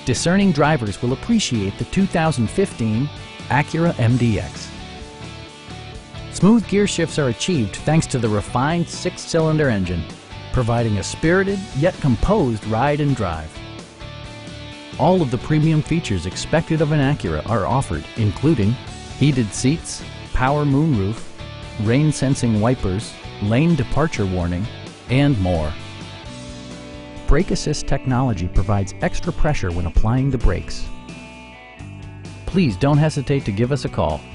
Discerning drivers will appreciate the 2015 Acura MDX. Smooth gear shifts are achieved thanks to the refined 6-cylinder engine, providing a spirited yet composed ride and drive. All of the premium features expected of an Acura are offered, including heated seats, power moonroof, rain-sensing wipers, lane departure warning, and more. Brake assist technology provides extra pressure when applying the brakes. Please don't hesitate to give us a call.